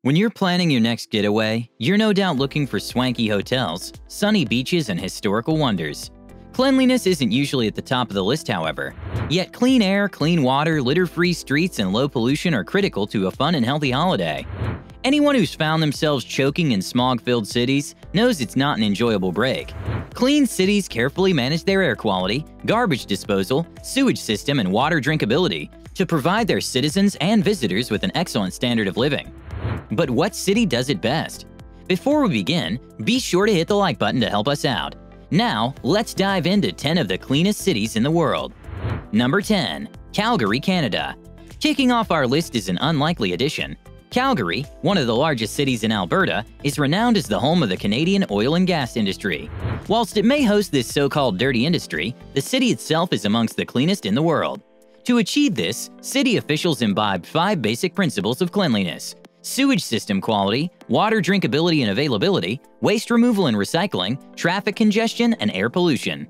When you're planning your next getaway, you're no doubt looking for swanky hotels, sunny beaches, and historical wonders. Cleanliness isn't usually at the top of the list, however. Yet clean air, clean water, litter-free streets, and low pollution are critical to a fun and healthy holiday. Anyone who's found themselves choking in smog-filled cities knows it's not an enjoyable break. Clean cities carefully manage their air quality, garbage disposal, sewage system, and water drinkability to provide their citizens and visitors with an excellent standard of living. But what city does it best? Before we begin, be sure to hit the like button to help us out. Now, let's dive into 10 of the cleanest cities in the world. Number 10. Calgary, Canada. Kicking off our list is an unlikely addition. Calgary, one of the largest cities in Alberta, is renowned as the home of the Canadian oil and gas industry. Whilst it may host this so-called dirty industry, the city itself is amongst the cleanest in the world. To achieve this, city officials imbibed 5 basic principles of cleanliness: sewage system quality, water drinkability and availability, waste removal and recycling, traffic congestion, and air pollution.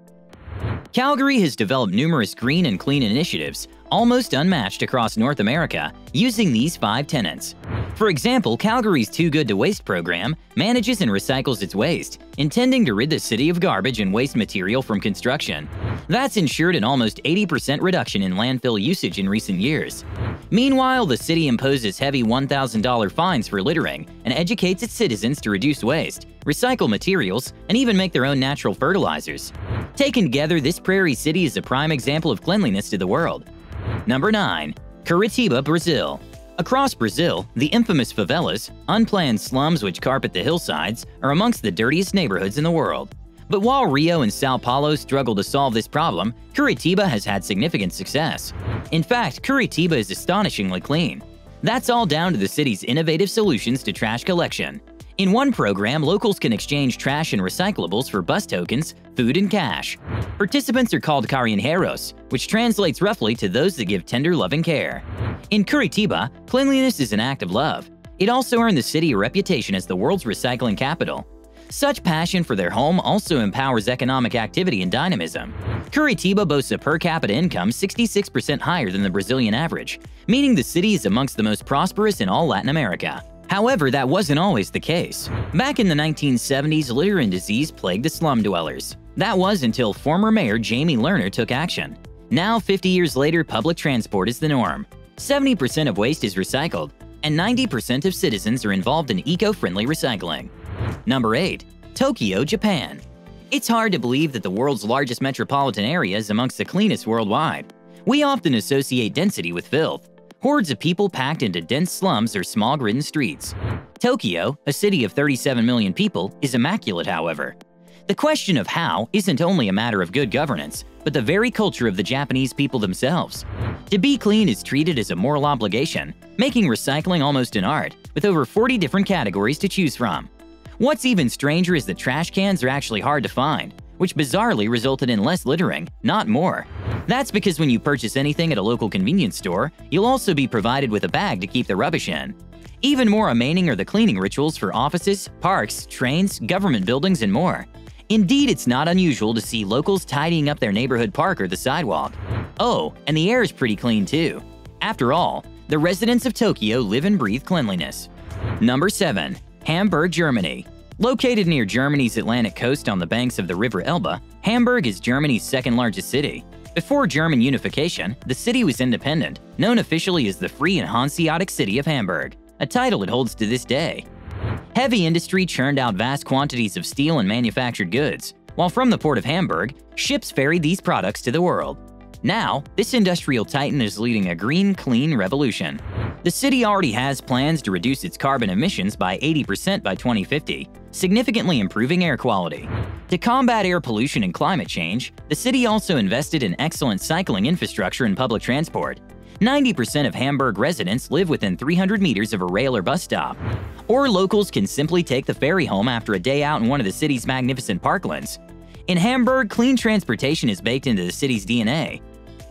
Calgary has developed numerous green and clean initiatives, almost unmatched across North America, using these 5 tenets. For example, Calgary's Too Good to Waste program manages and recycles its waste, intending to rid the city of garbage and waste material from construction. That's ensured an almost 80% reduction in landfill usage in recent years. Meanwhile, the city imposes heavy $1,000 fines for littering and educates its citizens to reduce waste, recycle materials, and even make their own natural fertilizers. Taken together, this prairie city is a prime example of cleanliness to the world. Number 9. Curitiba, Brazil. Across Brazil, the infamous favelas, unplanned slums which carpet the hillsides, are amongst the dirtiest neighborhoods in the world. But while Rio and Sao Paulo struggle to solve this problem, Curitiba has had significant success. In fact, Curitiba is astonishingly clean. That's all down to the city's innovative solutions to trash collection. In one program, locals can exchange trash and recyclables for bus tokens, food, and cash. Participants are called carinheiros, which translates roughly to those that give tender, loving care. In Curitiba, cleanliness is an act of love. It also earned the city a reputation as the world's recycling capital. Such passion for their home also empowers economic activity and dynamism. Curitiba boasts a per capita income 66% higher than the Brazilian average, meaning the city is amongst the most prosperous in all Latin America. However, that wasn't always the case. Back in the 1970s, litter and disease plagued the slum dwellers. That was until former mayor Jamie Lerner took action. Now, 50 years later, public transport is the norm. 70% of waste is recycled, and 90% of citizens are involved in eco-friendly recycling. Number 8. Tokyo, Japan. It's hard to believe that the world's largest metropolitan area is amongst the cleanest worldwide. We often associate density with filth. Hordes of people packed into dense slums or smog-ridden streets. Tokyo, a city of 37 million people, is immaculate, however. The question of how isn't only a matter of good governance, but the very culture of the Japanese people themselves. To be clean is treated as a moral obligation, making recycling almost an art, with over 40 different categories to choose from. What's even stranger is that trash cans are actually hard to find, which bizarrely resulted in less littering, not more. That's because when you purchase anything at a local convenience store, you'll also be provided with a bag to keep the rubbish in. Even more amazing are the cleaning rituals for offices, parks, trains, government buildings, and more. Indeed, it's not unusual to see locals tidying up their neighborhood park or the sidewalk. Oh, and the air is pretty clean too. After all, the residents of Tokyo live and breathe cleanliness. Number 7. Hamburg, Germany. Located near Germany's Atlantic coast on the banks of the River Elbe, Hamburg is Germany's second-largest city. Before German unification, the city was independent, known officially as the Free and Hanseatic City of Hamburg, a title it holds to this day. Heavy industry churned out vast quantities of steel and manufactured goods, while from the port of Hamburg, ships ferried these products to the world. Now, this industrial titan is leading a green, clean revolution. The city already has plans to reduce its carbon emissions by 80% by 2050, significantly improving air quality. To combat air pollution and climate change, the city also invested in excellent cycling infrastructure and public transport. 90% of Hamburg residents live within 300 meters of a rail or bus stop. Or locals can simply take the ferry home after a day out in one of the city's magnificent parklands. In Hamburg, clean transportation is baked into the city's DNA.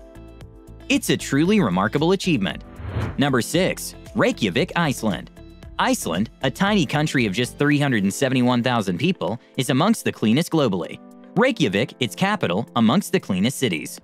It's a truly remarkable achievement. Number 6. Reykjavik, Iceland. Iceland, a tiny country of just 371,000 people, is amongst the cleanest globally. Reykjavik, its capital, amongst the cleanest cities.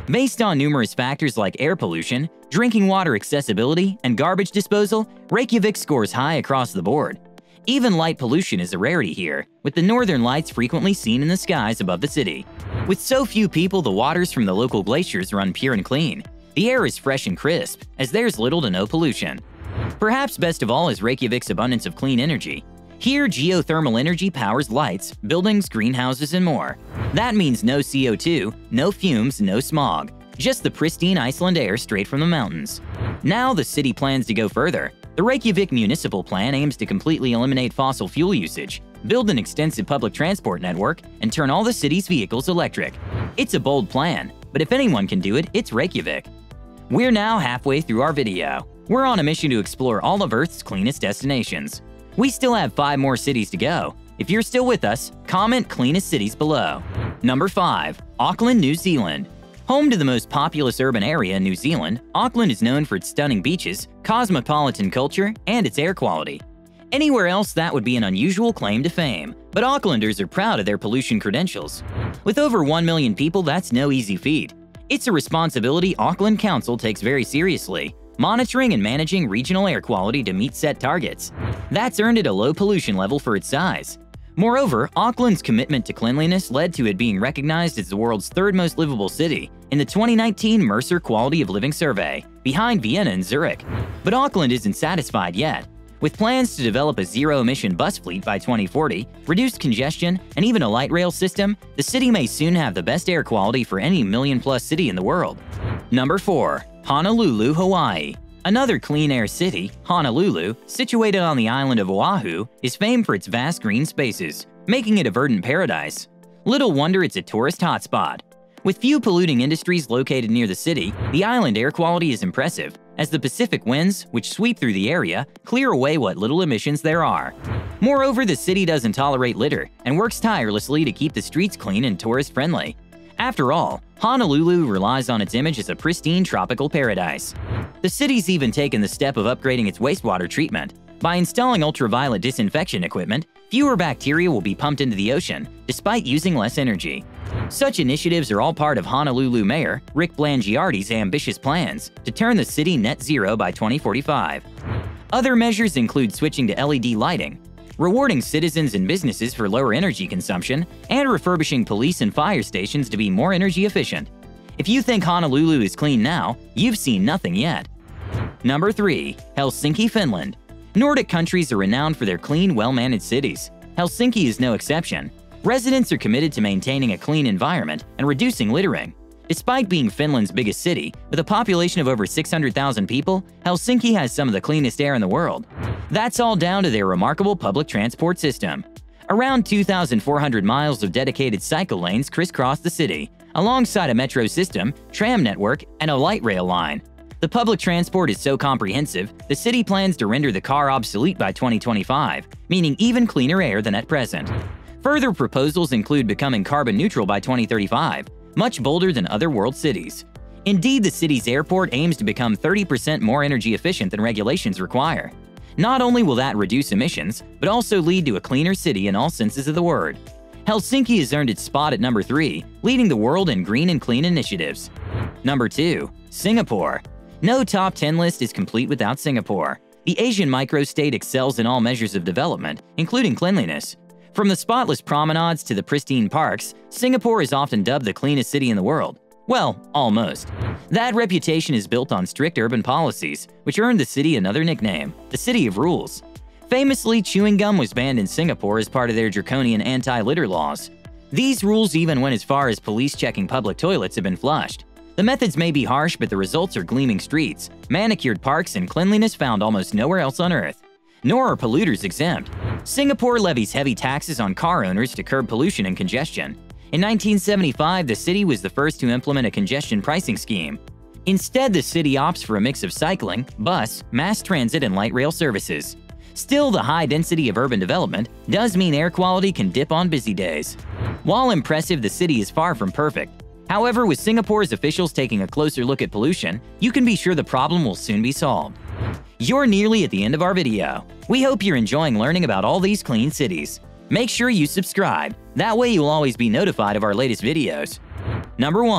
Based on numerous factors like air pollution, drinking water accessibility, and garbage disposal, Reykjavik scores high across the board. Even light pollution is a rarity here, with the northern lights frequently seen in the skies above the city. With so few people, the waters from the local glaciers run pure and clean. The air is fresh and crisp, as there's little to no pollution. Perhaps best of all is Reykjavik's abundance of clean energy. Here, geothermal energy powers lights, buildings, greenhouses, and more. That means no CO2, no fumes, no smog. Just the pristine Iceland air straight from the mountains. Now the city plans to go further. The Reykjavik Municipal Plan aims to completely eliminate fossil fuel usage, build an extensive public transport network, and turn all the city's vehicles electric. It's a bold plan, but if anyone can do it, it's Reykjavik. We're now halfway through our video. We're on a mission to explore all of Earth's cleanest destinations. We still have 5 more cities to go. If you're still with us, comment cleanest cities below. Number 5. Auckland, New Zealand. Home to the most populous urban area in New Zealand, Auckland is known for its stunning beaches, cosmopolitan culture, and its air quality. Anywhere else, that would be an unusual claim to fame, but Aucklanders are proud of their pollution credentials. With over 1 million people, that's no easy feat. It's a responsibility Auckland Council takes very seriously, monitoring and managing regional air quality to meet set targets. That's earned it a low pollution level for its size. Moreover, Auckland's commitment to cleanliness led to it being recognized as the world's 3rd most livable city in the 2019 Mercer Quality of Living Survey, behind Vienna and Zurich. But Auckland isn't satisfied yet. With plans to develop a zero-emission bus fleet by 2040, reduced congestion, and even a light rail system, the city may soon have the best air quality for any million-plus city in the world. Number 4. Honolulu, Hawaii. Another clean air city, Honolulu, situated on the island of Oahu, is famed for its vast green spaces, making it a verdant paradise. Little wonder it's a tourist hotspot. With few polluting industries located near the city, the island air quality is impressive, as the Pacific winds, which sweep through the area, clear away what little emissions there are. Moreover, the city doesn't tolerate litter and works tirelessly to keep the streets clean and tourist-friendly. After all, Honolulu relies on its image as a pristine tropical paradise. The city's even taken the step of upgrading its wastewater treatment. By installing ultraviolet disinfection equipment, fewer bacteria will be pumped into the ocean, despite using less energy. Such initiatives are all part of Honolulu Mayor Rick Blangiardi's ambitious plans to turn the city net zero by 2045. Other measures include switching to LED lighting, rewarding citizens and businesses for lower energy consumption, and refurbishing police and fire stations to be more energy efficient. If you think Honolulu is clean now, you've seen nothing yet. Number 3. Helsinki, Finland. Nordic countries are renowned for their clean, well-managed cities. Helsinki is no exception. Residents are committed to maintaining a clean environment and reducing littering. Despite being Finland's biggest city, with a population of over 600,000 people, Helsinki has some of the cleanest air in the world. That's all down to their remarkable public transport system. Around 2,400 miles of dedicated cycle lanes crisscross the city, alongside a metro system, tram network, and a light rail line. The public transport is so comprehensive, the city plans to render the car obsolete by 2025, meaning even cleaner air than at present. Further proposals include becoming carbon neutral by 2035, much bolder than other world cities. Indeed, the city's airport aims to become 30% more energy efficient than regulations require. Not only will that reduce emissions, but also lead to a cleaner city in all senses of the word. Helsinki has earned its spot at number 3, leading the world in green and clean initiatives. Number 2. Singapore. No top 10 list is complete without Singapore. The Asian microstate excels in all measures of development, including cleanliness. From the spotless promenades to the pristine parks, Singapore is often dubbed the cleanest city in the world. Well, almost. That reputation is built on strict urban policies, which earned the city another nickname, the City of Rules. Famously, chewing gum was banned in Singapore as part of their draconian anti-litter laws. These rules even went as far as police checking public toilets have been flushed. The methods may be harsh, but the results are gleaming streets, manicured parks, and cleanliness found almost nowhere else on Earth. Nor are polluters exempt. Singapore levies heavy taxes on car owners to curb pollution and congestion. In 1975, the city was the first to implement a congestion pricing scheme. Instead, the city opts for a mix of cycling, bus, mass transit, and light rail services. Still, the high density of urban development does mean air quality can dip on busy days. While impressive, the city is far from perfect. However, with Singapore's officials taking a closer look at pollution, you can be sure the problem will soon be solved. You're nearly at the end of our video. We hope you're enjoying learning about all these clean cities. Make sure you subscribe. That way you'll always be notified of our latest videos. Number 1.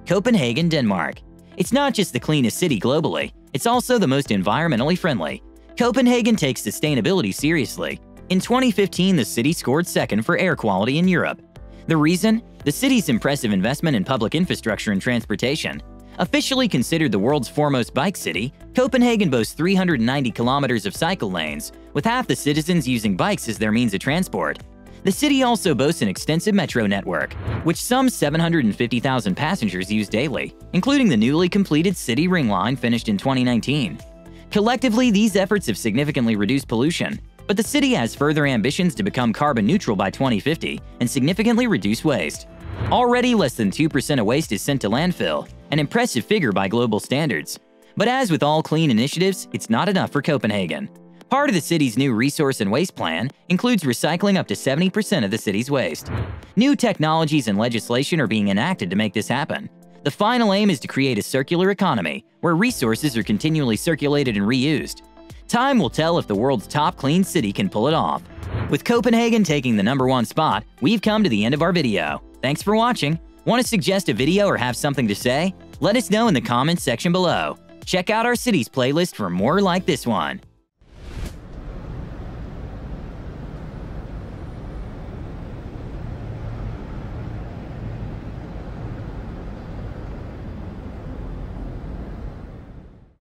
Copenhagen, Denmark. It's not just the cleanest city globally, it's also the most environmentally friendly. Copenhagen takes sustainability seriously. In 2015, the city scored second for air quality in Europe. The reason? The city's impressive investment in public infrastructure and transportation. Officially considered the world's foremost bike city, Copenhagen boasts 390 kilometers of cycle lanes, with half the citizens using bikes as their means of transport. The city also boasts an extensive metro network, which some 750,000 passengers use daily, including the newly completed City Ring Line finished in 2019. Collectively, these efforts have significantly reduced pollution, but the city has further ambitions to become carbon neutral by 2050 and significantly reduce waste. Already, less than 2% of waste is sent to landfill, an impressive figure by global standards. But as with all clean initiatives, it's not enough for Copenhagen. Part of the city's new resource and waste plan includes recycling up to 70% of the city's waste. New technologies and legislation are being enacted to make this happen. The final aim is to create a circular economy where resources are continually circulated and reused. Time will tell if the world's top clean city can pull it off. With Copenhagen taking the #1 spot, we've come to the end of our video. Thanks for watching. Want to suggest a video or have something to say? Let us know in the comments section below. Check out our cities playlist for more like this one.